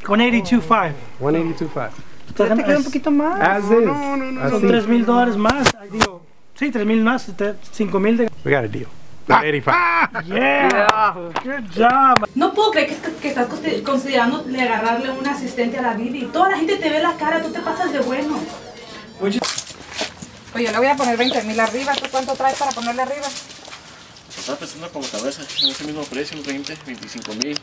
182.5. 182.5. Te queda un poquito más. As is. No. Son $3,000 más. Digo, sí, 3,000 más, 5,000 de... We got a deal. 185. Yeah. Good job. No puedo creer que estás considerando agarrarle un asistente a la Bibi. Toda la gente te ve la cara, tú te pasas de bueno. Oye, le voy a poner 20,000 arriba. ¿Tú cuánto traes para ponerle arriba? Estaba pensando como cabeza, en ese mismo precio, 25,000.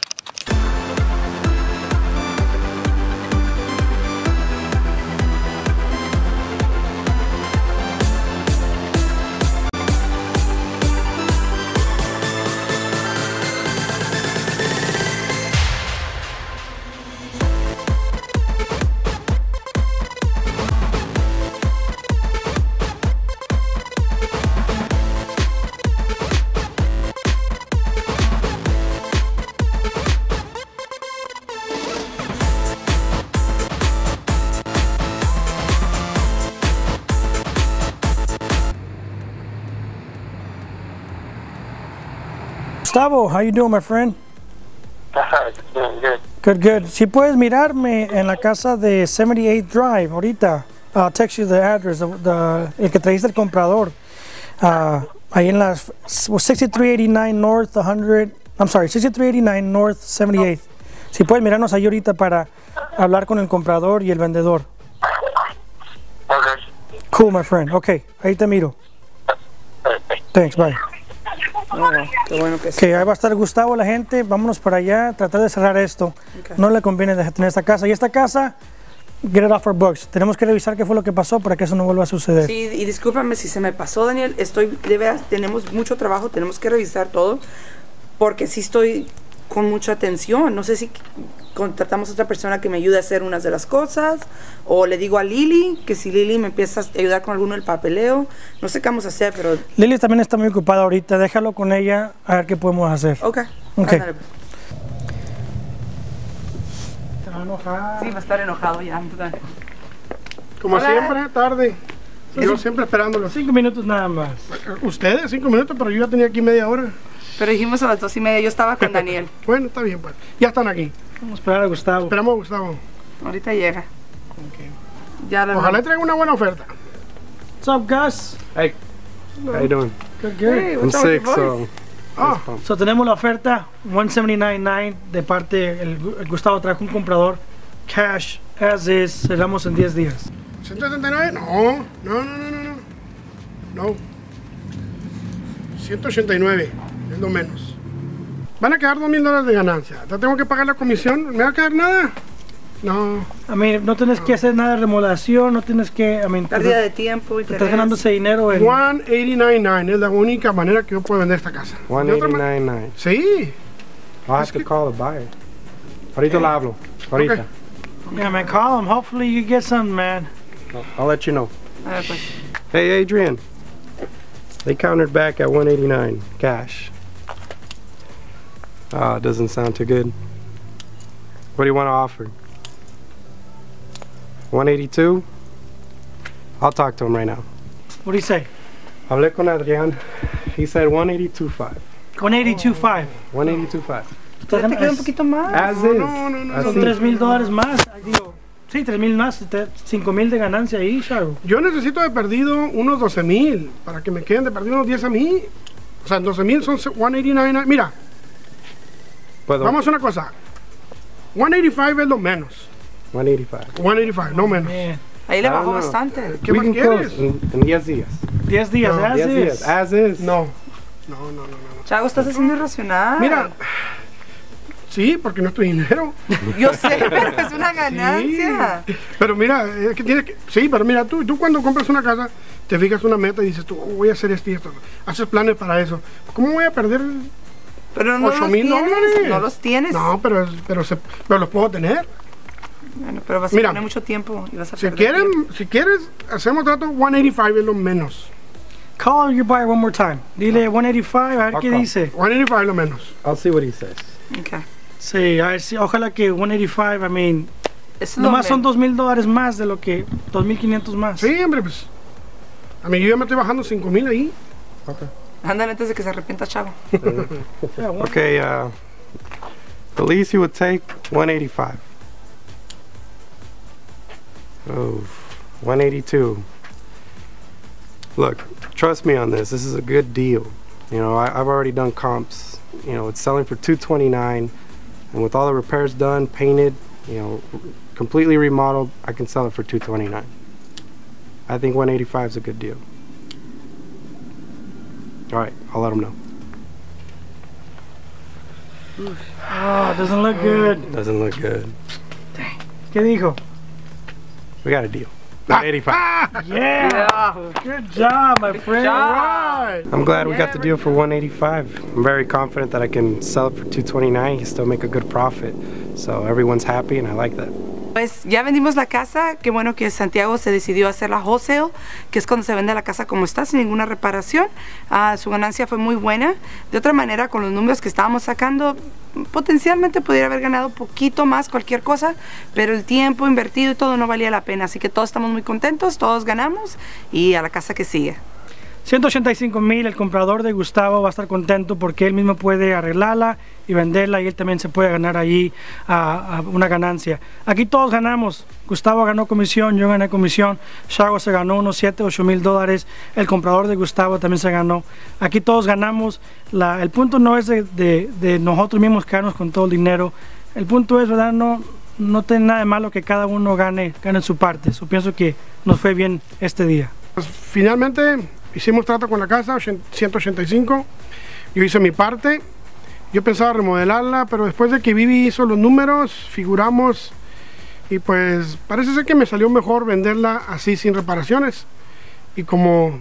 Gustavo, how you doing, my friend? Good. Good. Si puedes mirarme en la casa de 78th Drive ahorita. I'll text you the address, el que trajiste el comprador. Ahí en las 6389 North 6389 North 78th. Si puedes mirarnos ahí ahorita para hablar con el comprador y el vendedor. Okay. Cool, my friend. Okay, ahí te miro. Thanks, bye. Qué bueno que sí. Ok, ahí va a estar Gustavo, la gente. Vámonos para allá, tratar de cerrar esto. Okay. No le conviene tener esta casa. Y esta casa, get it off our books. Tenemos que revisar qué fue lo que pasó para que eso no vuelva a suceder. Sí, y discúlpame si se me pasó, Daniel. De veras, tenemos mucho trabajo, tenemos que revisar todo. Porque sí estoy con mucha atención. No sé si contratamos a otra persona que me ayude a hacer unas de las cosas. O le digo a Lili, que si Lili me empieza a ayudar con alguno del papeleo. No sé qué vamos a hacer, pero... Lili también está muy ocupada ahorita. Déjalo con ella a ver qué podemos hacer. Ok. Okay. Sí, va a estar enojado ya. Como Hola. siempre, tarde. Yo siempre esperándolo. 5 minutos nada más. Ustedes, 5 minutos, pero yo ya tenía aquí media hora. Pero dijimos a las 2:30, yo estaba con Daniel. Bueno, está bien, pues. Ya están aquí. Vamos a esperar a Gustavo. Esperamos a Gustavo. Ahorita llega. Okay. Ya la Ojalá traiga una buena oferta. What's up, Gus? Hey, how you doing? Good. Hey, I'm what's up with sick, your so... voice? Ah, So tenemos la oferta 179.9 de parte el Gustavo trajo un comprador cash as is, cerramos en 10 días. 179, no. No. 189, es lo menos. Van a quedar $2,000 de ganancia. ¿Te tengo que pagar la comisión? ¿Me va a quedar nada? No. A mí no tienes que hacer nada de remodelación, no tienes que, Pérdida de tiempo y te estás ganando ese dinero en 189.9 es la única manera que yo puedo vender esta casa. ¿De otra manera? 189.9. Sí. I'll have to call the buyer. Ahorita lo hablo. Ahorita. Okay. Yeah, man, call him. Hopefully you get something, man. I'll let you know. A ver, pues. Hey, Adrian. They countered back at 189 cash. It doesn't sound too good. What do you want to offer? 182? I'll talk to him right now. What do you say? Hablé con Adrian. He said 182.5. 182.5. 182.5. Te queda un poquito más. As is. No. Son $3,000 más. Digo, sí, 3,000 más, 5,000 de ganancia ahí, Charo. Yo necesito de perdido unos 12,000 para que me queden de perdido unos 10 a mí. O sea, 12,000 son 189. Mira, Puedo. vamos a hacer una cosa. 185 es lo menos. 185. 185, no menos. Man. Ahí le bajó no. bastante. ¿Qué We más can quieres? close in 10 días. 10 días, No, as 10 is. días. As is. No. Chago, estás haciendo irracional. Mira, sí, porque no es tu dinero. Yo sé, pero es una ganancia. Sí. Pero mira, es que tienes que... Sí, pero mira, tú cuando compras una casa, te fijas una meta y dices tú, voy a hacer esto y esto. Haces planes para eso. ¿Cómo voy a perder Pero no los 8,000 tienes. dólares? No los tienes. No, pero los puedo tener. Bueno, pero vas a Mira, poner mucho tiempo y vas a Si perder tiempo. quieres, hacemos trato 185 es lo menos. Call your buyer one more time. Dile 185, a ver qué Okay. dice. 185 es lo menos. I'll see what he says. Okay. Sí, a ver si, ojalá que 185, I mean, Eso nomás lo son $2,000 más de lo que, 2,500 más. Sí, hombre, pues. A mí yo ya me estoy bajando 5,000 ahí. Ándale antes de que se arrepienta, Chago. Yeah, Okay, the least you would take 185. Oh, 182. Look, trust me on this. This is a good deal. You know, I've already done comps. You know, it's selling for $229, and with all the repairs done, painted, you know, completely remodeled, I can sell it for $229. I think 185 is a good deal. All right, I'll let them know. Oh, it doesn't look good. Doesn't look good. ¿Qué dijo? We got a deal. 185. Yeah. Good job, my friend. Right. I'm glad we got the deal for 185. I'm very confident that I can sell it for 229. You still make a good profit. So everyone's happy, and I like that. Pues ya vendimos la casa, qué bueno que Santiago se decidió a hacer la wholesale, que es cuando se vende la casa como está, sin ninguna reparación. Su ganancia fue muy buena. De otra manera, con los números que estábamos sacando, potencialmente pudiera haber ganado un poquito más cualquier cosa, pero el tiempo invertido y todo no valía la pena. Así que todos estamos muy contentos, todos ganamos y a la casa que sigue. 185,000, el comprador de Gustavo va a estar contento porque él mismo puede arreglarla y venderla y él también se puede ganar ahí una ganancia. Aquí todos ganamos. Gustavo ganó comisión, yo gané comisión, Shago se ganó unos 7, 8 mil dólares, el comprador de Gustavo también se ganó. Aquí todos ganamos. El punto no es de nosotros mismos quedarnos con todo el dinero. El punto es, ¿verdad? No tiene nada de malo que cada uno gane su parte. Yo pienso que nos fue bien este día. Pues, finalmente hicimos trato con la casa, 185. Yo hice mi parte. Yo pensaba remodelarla, pero después de que Vivi hizo los números, figuramos, y pues parece ser que me salió mejor venderla así sin reparaciones. Y como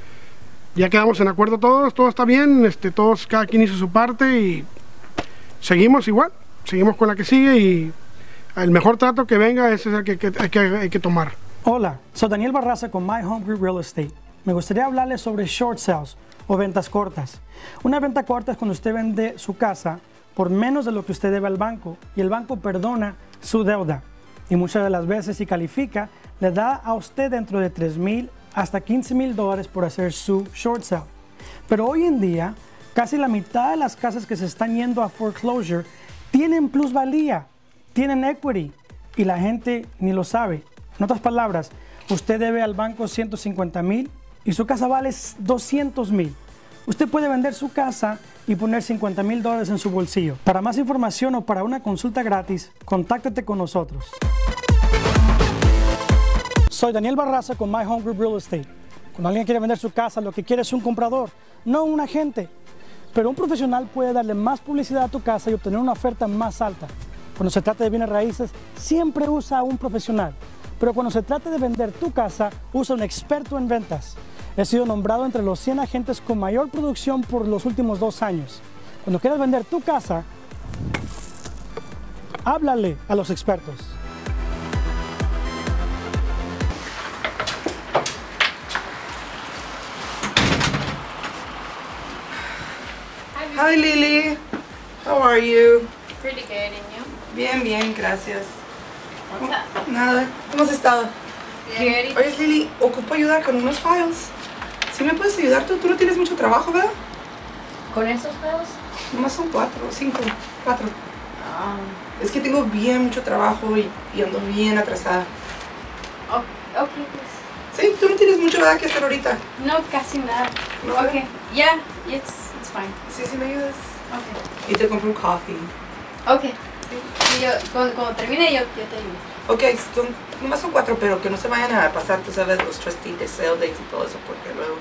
ya quedamos en acuerdo todos, todo está bien, todos, cada quien hizo su parte y seguimos igual, seguimos con la que sigue, y el mejor trato que venga ese es el que hay que tomar. Hola, soy Daniel Barraza con My Home Group Real Estate. Me gustaría hablarles sobre short sales o ventas cortas. Una venta corta es cuando usted vende su casa por menos de lo que usted debe al banco y el banco perdona su deuda. Y muchas de las veces, si califica, le da a usted dentro de $3,000 hasta $15,000 por hacer su short sale. Pero hoy en día, casi la mitad de las casas que se están yendo a foreclosure tienen plusvalía, tienen equity y la gente ni lo sabe. En otras palabras, usted debe al banco $150,000 y su casa vale $200,000. Usted puede vender su casa y poner $50,000 en su bolsillo. Para más información o para una consulta gratis, contáctate con nosotros. Soy Daniel Barraza con My Home Group Real Estate. Cuando alguien quiere vender su casa, lo que quiere es un comprador, no un agente. Pero un profesional puede darle más publicidad a tu casa y obtener una oferta más alta. Cuando se trata de bienes raíces, siempre usa a un profesional. Pero cuando se trata de vender tu casa, usa un experto en ventas. He sido nombrado entre los 100 agentes con mayor producción por los últimos 2 años. Cuando quieras vender tu casa, háblale a los expertos. Hi Lily, how are you? Pretty good, and you? Bien, bien, gracias. What's up? Nada, ¿cómo has estado? Good. Oye Lily, ocupo ayuda con unos files. ¿Sí me puedes ayudar tú? Tú no tienes mucho trabajo, ¿verdad? ¿Con esos juegos? Nomás son 4, 5, 4. Es que tengo bien mucho trabajo y ando bien atrasada. Ok, pues. Sí, tú no tienes mucho nada que hacer ahorita. No, casi nada. No, Ok, yeah, it's fine. Sí, sí me ayudas. Ok. Y te compro un coffee. Ok. Y yo, cuando termine, yo te ayudo. Ok, nomás son 4, pero que no se vayan a pasar, tú sabes, los trustees de sale dates y todo eso, porque luego...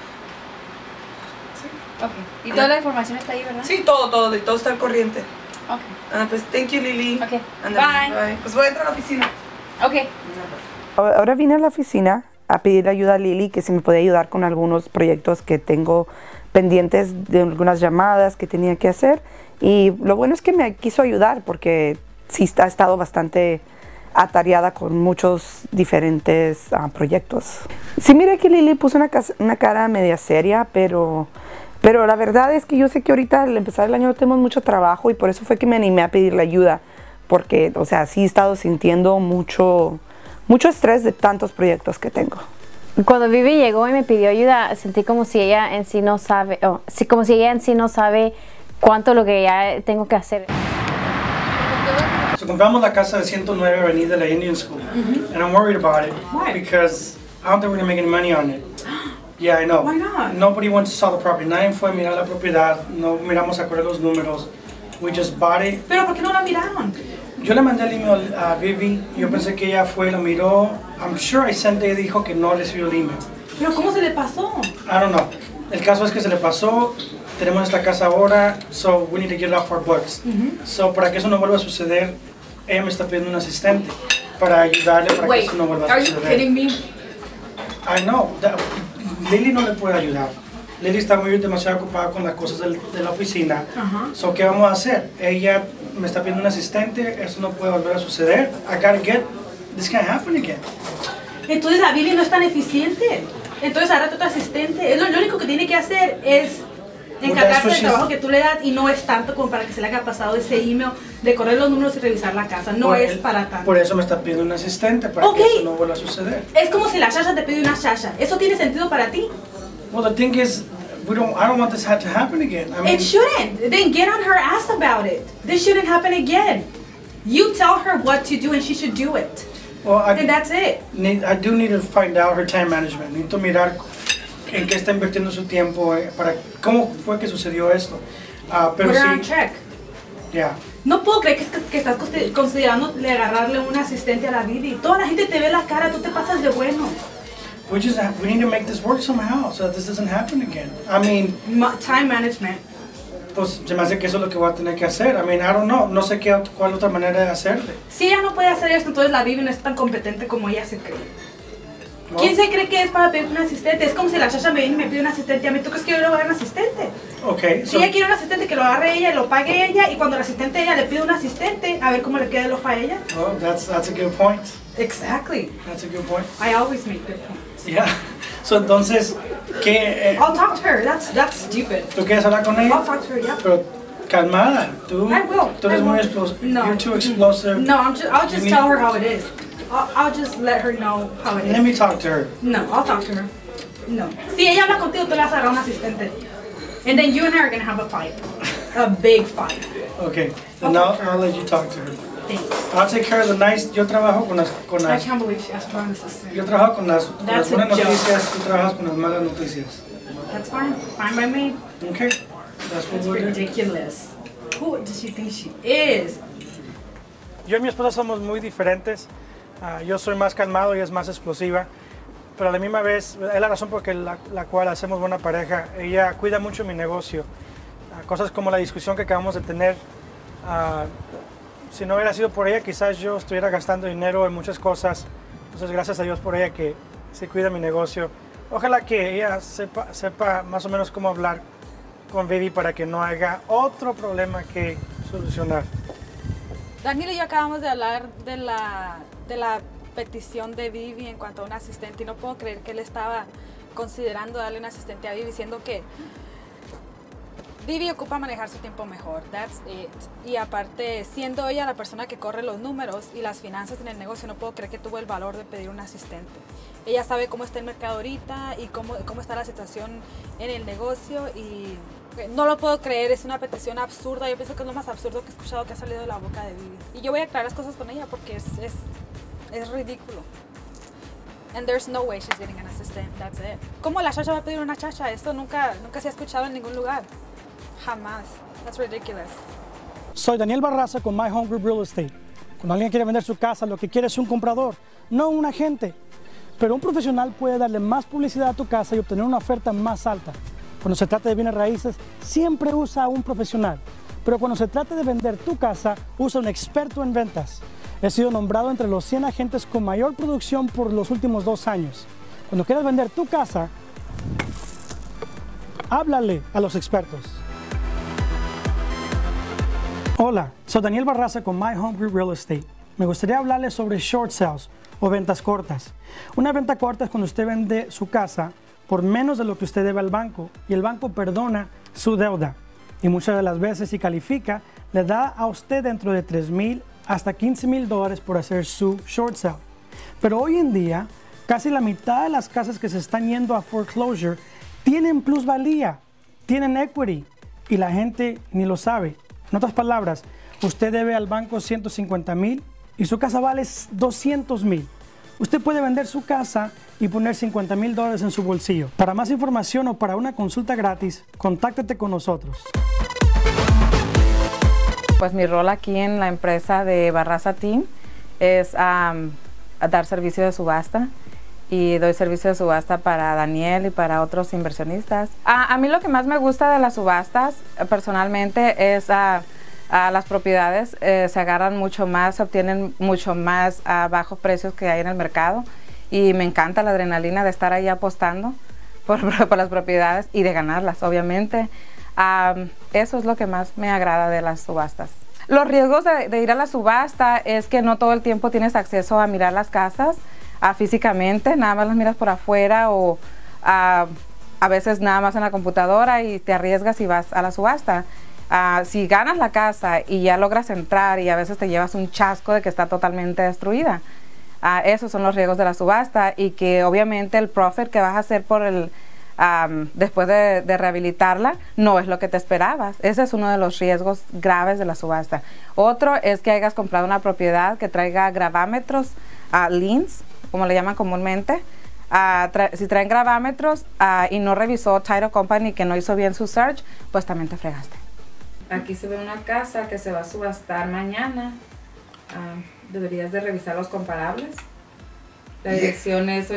Sí. Ok. Y toda la información está ahí, ¿verdad? Sí, todo está al corriente. Ok. Pues thank you, Lily. Ok. Ándale, Bye. Pues voy a entrar a la oficina. Ok. Ahora vine a la oficina a pedir ayuda a Lily, que si me puede ayudar con algunos proyectos que tengo pendientes, de algunas llamadas que tenía que hacer. Y lo bueno es que me quiso ayudar porque sí ha estado bastante atareada con muchos diferentes proyectos. Sí, mire que Lily puso una cara media seria, pero la verdad es que yo sé que ahorita al empezar el año no tenemos mucho trabajo y por eso fue que me animé a pedirle ayuda, porque, o sea, sí he estado sintiendo mucho estrés de tantos proyectos que tengo. Cuando Vivi llegó y me pidió ayuda, sentí como si ella en sí no sabe, como si ella en sí no sabe cuánto lo que ya tengo que hacer. So compramos la casa de 109 Avenida La Indian School, and I'm worried about it. Why? Because I don't think we're gonna make any money on it. Yeah, I know. Why not? Nobody wants to sell the property. Nadie fue a mirar la propiedad. No miramos a correr los números. We just bought it. Pero ¿por qué no la miraron? Yo le mandé el email a Vivi. Yo pensé que ella fue, lo miró. I'm sure I sent it. Dijo que no recibió el email. Pero ¿cómo se le pasó? I don't know. El caso es que se le pasó. Tenemos esta casa ahora. So we need to get it off our books. So para que eso no vuelva a suceder, ella me está pidiendo un asistente para ayudarle para que eso no vuelva a are you suceder. kidding me? I know. Lily no le puede ayudar. Lily está demasiado ocupada con las cosas de la oficina. So, ¿qué vamos a hacer? Ella me está pidiendo un asistente. Eso no puede volver a suceder. I gotta get... This can't happen again. Entonces la Vivi no es tan eficiente. Entonces ahora tu asistente. Lo único que tiene que hacer es encargarse del trabajo que tú le das y no es tanto como para que se le haya pasado ese email de correr los números y revisar la casa. No es para tanto. Por eso me está pidiendo un asistente, para que eso no vuelva a suceder. Es como si la Shasha te pide una Shasha. ¿Eso tiene sentido para ti? Well, the thing is, I don't want this to happen again. I mean, It shouldn't. Then get on her ass about it. This shouldn't happen again. You tell her what to do and she should do it. Well, And that's it. I do need to find out her time management. Necesito mirar en qué está invirtiendo su tiempo, para cómo fue que sucedió esto. Pero Put her on sí, check. yeah. No puedo creer que estás considerando agarrarle un asistente a la Vivi. Toda la gente te ve la cara, tú te pasas de bueno. We need to make this work somehow so that this doesn't happen again. I mean, Time management. pues se me hace que eso es lo que voy a tener que hacer. I mean, I don't know. No sé cuál otra manera de hacerle. Si ella no puede hacer esto, entonces la Vivi no es tan competente como ella se cree. ¿No? ¿Quién se cree que es para pedir un asistente? Es como si la Shasha me viene y me pide un asistente a mí. ¿Tú crees que yo le voy a dar un asistente? Okay, Si ella quiere un asistente, que lo agarre ella y lo pague ella. Y cuando el asistente ella le pide un asistente, a ver cómo le queda el ojo a ella. well, that's a good point. Exactly. That's a good point. I always make good points. Yeah. So entonces, ¿qué? I'll talk to her. That's stupid. ¿Tú quieres hablar con ella? I'll talk to her, yeah. Pero calmada. Tú eres muy explosiva. No. You're too explosive. No, I'll just tell her how it is. I'll just let her know how it is. Let me talk to her. No, I'll talk to her. No. Si ella habla contigo, tú le vas a agarrar un asistente. And then you and her are going to have a fight. A big fight. Okay. Then I'll let you talk to her. Thanks. I'll take care of the nice. Yo trabajo con I las can't believe she asked for an assistant. yo trabajo con las That's a buenas joke. noticias, tú trabajas con las malas noticias. That's fine. Fine by me. Okay. That's what That's we'll do. ridiculous. Who does she think she is? Yo y mi esposa somos muy diferentes. Yo soy más calmado y ella es más explosiva. Pero a la misma vez, es la razón por la cual hacemos buena pareja. Ella cuida mucho mi negocio. Cosas como la discusión que acabamos de tener. Si no hubiera sido por ella, quizás yo estuviera gastando dinero en muchas cosas. Entonces, gracias a Dios por ella que se cuida mi negocio. Ojalá que ella sepa más o menos cómo hablar con Vivi para que no haya otro problema que solucionar. Daniel y yo acabamos de hablar de la petición de Vivi en cuanto a un asistente y no puedo creer que él estaba considerando darle un asistente a Vivi, siendo que Vivi ocupa manejar su tiempo mejor, that's it. Y aparte, siendo ella la persona que corre los números y las finanzas en el negocio, no puedo creer que tuvo el valor de pedir un asistente. Ella sabe cómo está el mercado ahorita y cómo está la situación en el negocio y no lo puedo creer, es una petición absurda. Yo pienso que es lo más absurdo que he escuchado que ha salido de la boca de Vivi. Y yo voy a aclarar las cosas con ella porque es ridículo. And there's no way she's getting an assistant, that's it. ¿Cómo la chacha va a pedir una chacha? Esto nunca se ha escuchado en ningún lugar. Jamás. That's ridiculous. Soy Daniel Barraza con My Home Group Real Estate. Cuando alguien quiere vender su casa, lo que quiere es un comprador, no un agente. Pero un profesional puede darle más publicidad a tu casa y obtener una oferta más alta. Cuando se trata de bienes raíces, siempre usa a un profesional. Pero cuando se trata de vender tu casa, usa un experto en ventas. He sido nombrado entre los 100 agentes con mayor producción por los últimos 2 años. Cuando quieras vender tu casa, háblale a los expertos. Hola, soy Daniel Barraza con My Home Group Real Estate. Me gustaría hablarles sobre short sales o ventas cortas. Una venta corta es cuando usted vende su casa por menos de lo que usted debe al banco y el banco perdona su deuda. Y muchas de las veces, si califica, le da a usted dentro de $3,000 hasta $15,000 por hacer su short sale. Pero hoy en día, casi la mitad de las casas que se están yendo a foreclosure tienen plusvalía, tienen equity y la gente ni lo sabe. En otras palabras, usted debe al banco 150,000 y su casa vale 200,000. Usted puede vender su casa y poner $50,000 en su bolsillo. Para más información o para una consulta gratis, contáctate con nosotros. Pues mi rol aquí en la empresa de Barraza Team es dar servicio de subasta, y doy servicio de subasta para Daniel y para otros inversionistas. A mí lo que más me gusta de las subastas personalmente es las propiedades se agarran mucho más, se obtienen mucho más a bajos precios que hay en el mercado, y me encanta la adrenalina de estar ahí apostando por las propiedades y de ganarlas, obviamente. Eso es lo que más me agrada de las subastas. Los riesgos de ir a la subasta es que no todo el tiempo tienes acceso a mirar las casas físicamente, nada más las miras por afuera, o a veces nada más en la computadora, y te arriesgas y vas a la subasta. Si ganas la casa y ya logras entrar y a veces te llevas un chasco de que está totalmente destruida, esos son los riesgos de la subasta, y que obviamente el profit que vas a hacer por después de rehabilitarla no es lo que te esperabas. Ese es uno de los riesgos graves de la subasta. Otro es que hayas comprado una propiedad que traiga gravámetros, liens, como le llaman comúnmente. Si traen gravámetros y no revisó Title Company, que no hizo bien su search, pues también te fregaste. Aquí se ve una casa que se va a subastar mañana. Deberías de revisar los comparables. La dirección es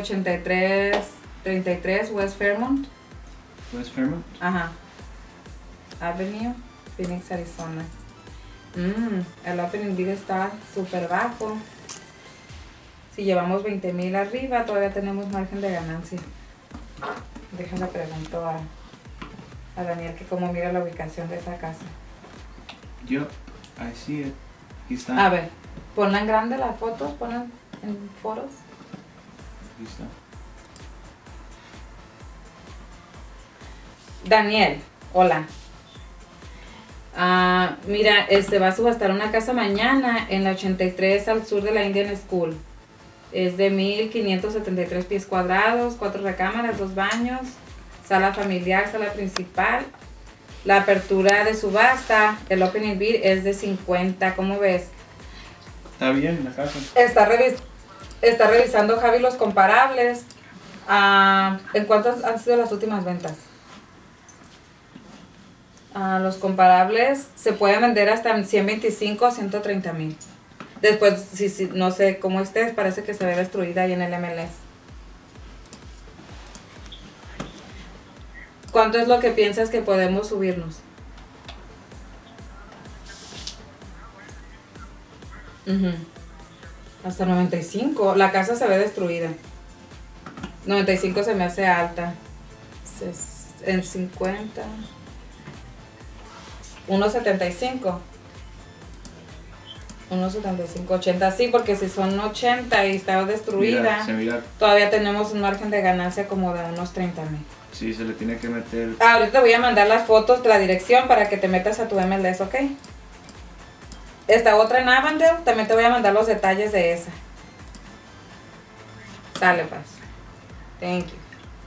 8333 West Fairmont. West Fairmont. Ajá. Avenue, Phoenix, Arizona. El opening bid está súper bajo. Si llevamos 20,000 arriba, todavía tenemos margen de ganancia. Déjale pregunto a Daniel que cómo mira la ubicación de esa casa. I see it. Aquí está. A ver, ponla en grande la foto, ponla en fotos. Aquí está. Daniel, hola. Mira, va a subastar una casa mañana en la 83 al sur de la Indian School. Es de 1,573 pies cuadrados, 4 recámaras, 2 baños, sala familiar, sala principal. La apertura de subasta, el opening bid es de 50, ¿cómo ves? Está bien la casa. Está revisando Javi los comparables. ¿En cuántos han sido las últimas ventas? Los comparables se pueden vender hasta en 125 o 130,000. Después, si no sé cómo estés, parece que se ve destruida ahí en el MLS. ¿Cuánto es lo que piensas que podemos subirnos? Hasta 95. La casa se ve destruida. 95 se me hace alta. En 50. 1.75. 1.75, 80, sí, porque si son 80 y está destruida, todavía tenemos un margen de ganancia como de unos 30,000. Sí, se le tiene que meter. Ahorita te voy a mandar las fotos de la dirección para que te metas a tu MLS, ¿ok? Esta otra en Avondale, también te voy a mandar los detalles de esa. Sale, pues. Thank you.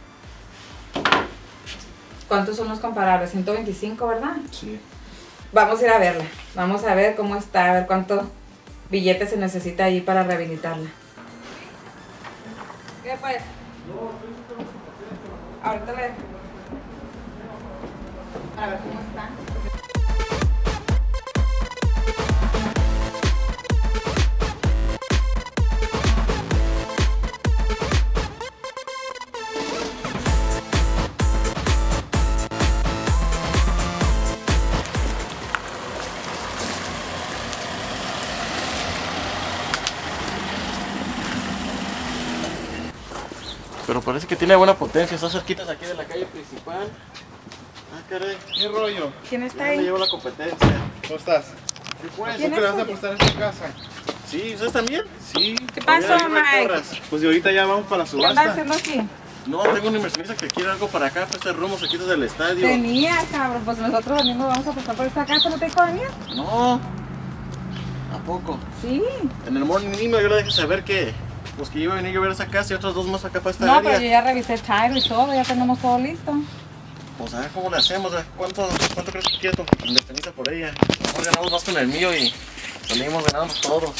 ¿Cuántos son los comparables? 125, ¿verdad? Sí. Vamos a ir a verla. Vamos a ver cómo está, a ver cuánto billete se necesita ahí para rehabilitarla. ¿Qué pues? Ahorita le... A ver cómo está. Pero parece que tiene buena potencia, está cerquita aquí de la calle principal. Caray, ¿qué rollo? ¿Quién está ahí? ahí? Me llevo la competencia. ¿Cómo estás? ¿Qué pues? ¿Tú que le vas a prestar esta casa? Sí, ¿ustedes también? Sí. ¿Qué pasó, Mike? Pues de ahorita ya vamos para la ¿Qué subasta. andas haciendo aquí? No, tengo un inversionista que quiere algo para acá, para este rumbo, se quita del estadio. Venía, cabrón, pues nosotros también nos vamos a pasar por esta casa, ¿no te dijo Daniel? No. ¿A poco? Sí. En el morning email yo le dejé saber que pues que iba a venir a ver esa casa y otras dos más acá para esta no, área. pero yo ya revisé el Chairo y todo, ya tenemos todo listo. Pues a ver cómo le hacemos, ¿cuánto crees que quiere tu inversionista por ella? mejor ganamos más con el mío y salimos ganando todos.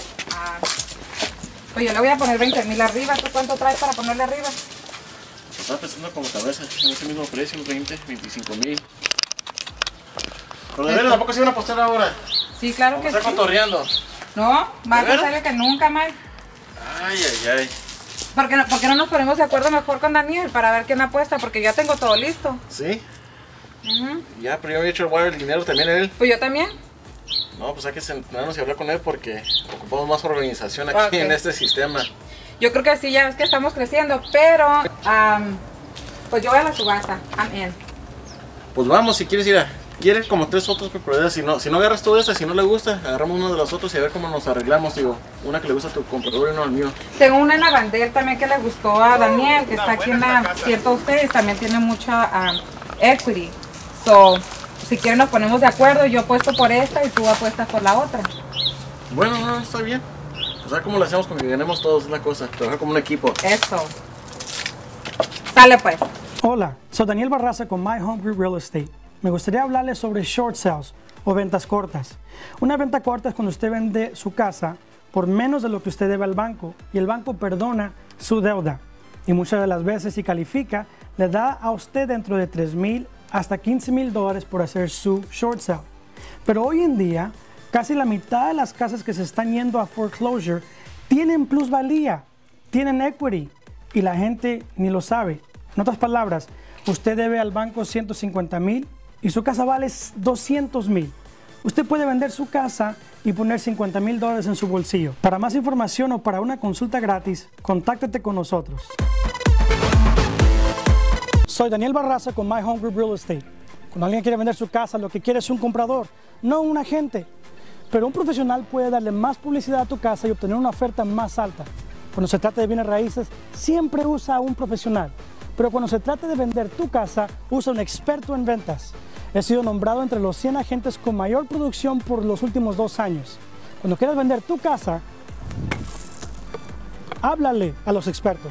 Pues yo le voy a poner 20,000 arriba. ¿Tú cuánto traes para ponerle arriba? Estaba pensando como cabeza, en ese mismo precio, unos 20, 25,000. Pero de veras, tampoco se iban a apostar ahora. Sí, claro que sí. Está cotorreando. No, más en serio que nunca, Mike. Ay, ay, ay. ¿Por qué no nos ponemos de acuerdo mejor con Daniel para ver quién apuesta? Porque ya tengo todo listo. ¿Sí? Ya, pero yo había hecho el dinero también él. Pues yo también. No, pues hay que sentarnos y hablar con él porque ocupamos más organización aquí en este sistema. Yo creo que sí, ya ves que estamos creciendo, pero pues yo voy a la subasta. I'm in. Pues vamos, si quieres ir a... Quiere como 3 otras propiedades, si no agarras toda esta, si no le gusta, agarramos uno de los otros y a ver cómo nos arreglamos, digo, una que le gusta a tu comprador y no al mío. Tengo una en la bandera también que le gustó a Daniel, que está aquí en la cierta ustedes, también tiene mucha equity. So, si quieren nos ponemos de acuerdo, yo apuesto por esta y tú apuestas por la otra. Bueno, no, está bien. O sea, ¿cómo lo hacemos con que ganemos todos? Es la cosa, trabajar como un equipo. Eso. Sale pues. Hola, soy Daniel Barraza con My Home Group Real Estate. Me gustaría hablarles sobre short sales o ventas cortas. Una venta corta es cuando usted vende su casa por menos de lo que usted debe al banco y el banco perdona su deuda. Y muchas de las veces, si califica, le da a usted dentro de $3,000 hasta $15,000 por hacer su short sale. Pero hoy en día, casi la mitad de las casas que se están yendo a foreclosure tienen plusvalía, tienen equity y la gente ni lo sabe. En otras palabras, usted debe al banco $150,000 y su casa vale $200,000. Usted puede vender su casa y poner $50,000 en su bolsillo. Para más información o para una consulta gratis, contáctate con nosotros. Soy Daniel Barraza con My Home Group Real Estate. Cuando alguien quiere vender su casa, lo que quiere es un comprador, no un agente. Pero un profesional puede darle más publicidad a tu casa y obtener una oferta más alta. Cuando se trata de bienes raíces, siempre usa a un profesional. Pero cuando se trata de vender tu casa, usa un experto en ventas. He sido nombrado entre los 100 agentes con mayor producción por los últimos 2 años. Cuando quieras vender tu casa, háblale a los expertos.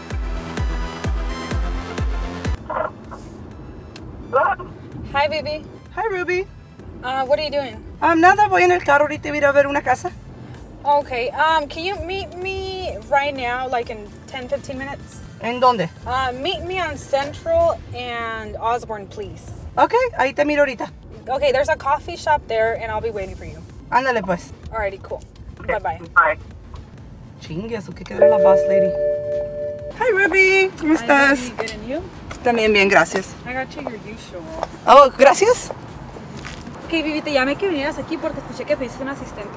Hi, baby. Hi, Ruby. What are you doing? Nada, voy en el carro ahorita y voy a ir a ver una casa. Okay, can you meet me right now, like in 10, 15 minutes? ¿En dónde? Meet me on Central and Osborne, please. Okay, ahí te miro ahorita. Okay, there's a coffee shop there and I'll be waiting for you. Ándale pues. Alrighty, cool. Bye-bye. Bye. Chingue, eso que quedó la boss lady. Hi, Ruby. ¿Cómo estás? Hi, good, and you? También bien, gracias. I got you your usual. Oh, gracias. Okay, Vivi, te llamé que vinieras aquí porque escuché que pediste un asistente.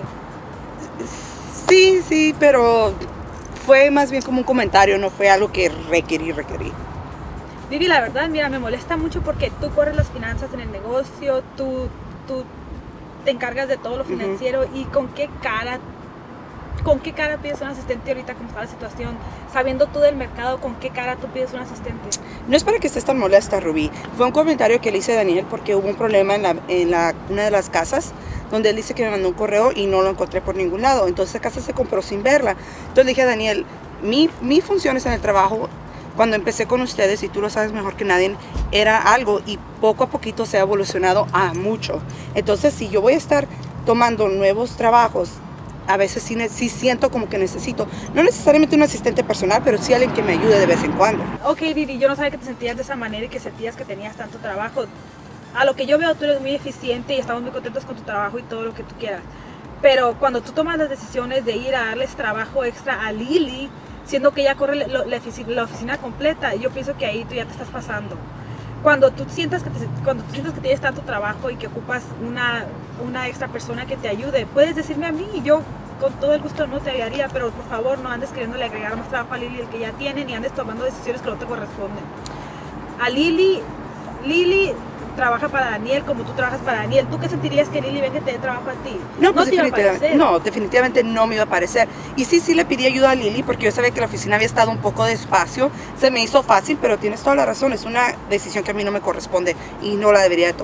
Sí, pero fue más bien como un comentario, no fue algo que requerí. Vivi, la verdad, mira, me molesta mucho porque tú corres las finanzas en el negocio, tú te encargas de todo lo financiero y ¿con qué cara pides un asistente ahorita como está la situación? Sabiendo tú del mercado, ¿con qué cara tú pides un asistente? No es para que estés tan molesta, Rubí. Fue un comentario que le hice a Daniel porque hubo un problema en una de las casas donde él dice que me mandó un correo y no lo encontré por ningún lado. Entonces la casa se compró sin verla. Entonces le dije a Daniel, mi función es en el trabajo. Cuando empecé con ustedes, y tú lo sabes mejor que nadie, era algo y poco a poquito se ha evolucionado a mucho. Entonces, si yo voy a estar tomando nuevos trabajos, a veces sí siento como que necesito, no necesariamente un asistente personal, pero sí alguien que me ayude de vez en cuando. Ok, Vivi, yo no sabía que te sentías de esa manera y que sentías que tenías tanto trabajo. A lo que yo veo, tú eres muy eficiente y estamos muy contentos con tu trabajo y todo lo que tú quieras. Pero cuando tú tomas las decisiones de ir a darles trabajo extra a Lili, siendo que ella corre la oficina completa, yo pienso que ahí tú ya te estás pasando. Cuando tú sientas que tienes tanto trabajo y que ocupas una extra persona que te ayude, puedes decirme a mí y yo con todo el gusto no te ayudaría, pero por favor no andes queriéndole agregar más trabajo a Lili el que ya tiene, ni andes tomando decisiones que no te corresponden. A Lili trabaja para Daniel como tú trabajas para Daniel. ¿Tú qué sentirías que Lili venga y te dé trabajo a ti? No, pues definitivamente no me iba a parecer. Y sí le pedí ayuda a Lili porque yo sabía que la oficina había estado un poco despacio. Se me hizo fácil, pero tienes toda la razón. Es una decisión que a mí no me corresponde y no la debería de tomar.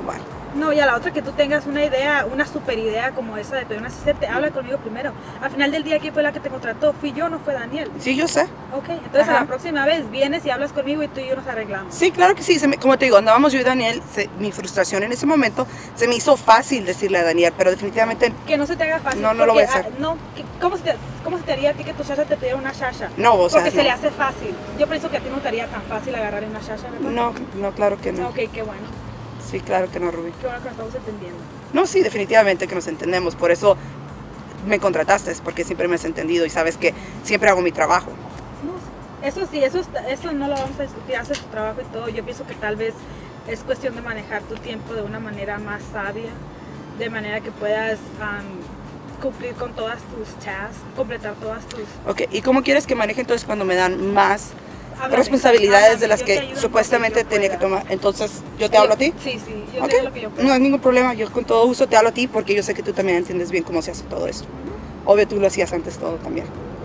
No, y a la otra que tú tengas una idea, una super idea como esa de pedir un asistente, habla conmigo primero. Al final del día, ¿quién fue la que te contrató? Fui yo, no fue Daniel. Sí, yo sé. Ok, entonces Ajá. a la próxima vez vienes y hablas conmigo y tú y yo nos arreglamos. Sí, claro que sí. Como te digo, andábamos yo y Daniel, mi frustración en ese momento se me hizo fácil decirle a Daniel, pero definitivamente... Que no se te haga fácil. No, no lo voy a hacer. No, ¿cómo se te haría a ti que tu Shasha te pidiera una Shasha? No, o sea, porque no. se le hace fácil. Yo pienso que a ti no te haría tan fácil agarrar una Shasha, ¿verdad? No, no, claro que no. Ok, qué bueno. Sí, claro que no, Rubí. Qué bueno que nos estamos entendiendo. No, sí, definitivamente que nos entendemos. Por eso me contrataste, porque siempre me has entendido y sabes que siempre hago mi trabajo. No, eso sí, eso no lo vamos a discutir, haces tu trabajo y todo. Yo pienso que tal vez es cuestión de manejar tu tiempo de una manera más sabia, de manera que puedas cumplir con todas tus tasks, completar todas tus... Ok, ¿y cómo quieres que maneje entonces cuando me dan más responsabilidades de las que supuestamente tenía que tomar? Entonces, ¿yo te hablo a ti? Sí, yo Ok, te digo lo que yo puedo. no hay ningún problema, yo con todo gusto te hablo a ti porque yo sé que tú también entiendes bien cómo se hace todo esto. Obvio, tú lo hacías antes todo también.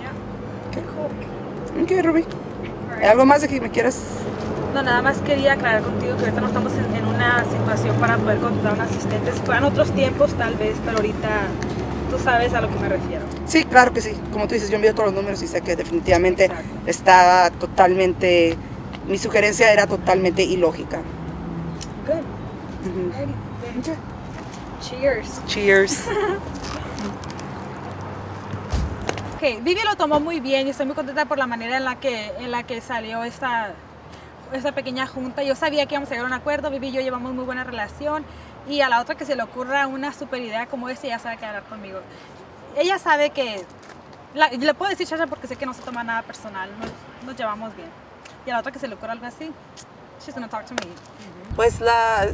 Ok, Rubí. ¿Hay algo más de que me quieras? No, nada más quería aclarar contigo que ahorita no estamos en una situación para poder contratar un asistente. Si fueran otros tiempos tal vez, pero ahorita tú sabes a lo que me refiero. Sí, claro que sí. Como tú dices, yo envío todos los números y sé que definitivamente está totalmente... Mi sugerencia era totalmente ilógica. Good. Okay. Cheers. Cheers. Ok, Vivi lo tomó muy bien y estoy muy contenta por la manera en la que salió esta pequeña junta. Yo sabía que íbamos a llegar a un acuerdo, Vivi y yo llevamos muy buena relación y a la otra que se le ocurra una super idea como esa, ella sabe que hablar conmigo. Ella sabe que, le puedo decir Shasha porque sé que no se toma nada personal, nos llevamos bien. Y a la otra que se le ocurra algo así, she's gonna talk to me. Pues la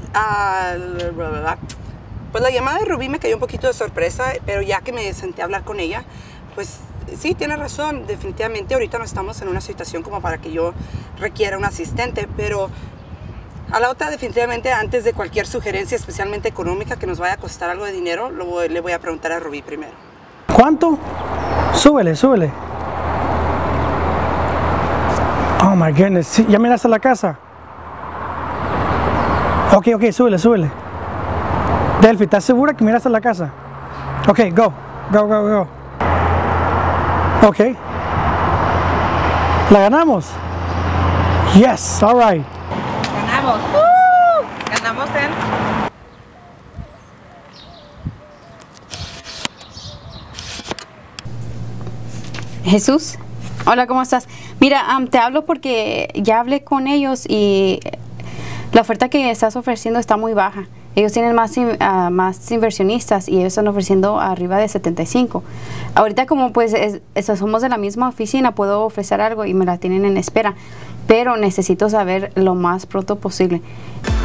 llamada de Rubí me cayó un poquito de sorpresa, pero ya que me senté a hablar con ella, pues sí, tiene razón, definitivamente ahorita no estamos en una situación como para que yo requiera un asistente, pero a la otra definitivamente antes de cualquier sugerencia, especialmente económica, que nos vaya a costar algo de dinero, le voy a preguntar a Rubí primero. ¿Cuánto? Súbele. Oh my goodness, ¿sí? ¿Ya miraste la casa? Ok, súbele. Delphi, ¿estás segura que miraste la casa? Ok, go. Ok. ¿La ganamos? Yes, all right. Ganamos. Ganamos en... Jesús, hola, ¿cómo estás? Mira, te hablo porque ya hablé con ellos y la oferta que estás ofreciendo está muy baja. Ellos tienen más inversionistas y ellos están ofreciendo arriba de 75. Ahorita como pues somos de la misma oficina, puedo ofrecer algo y me la tienen en espera, pero necesito saber lo más pronto posible.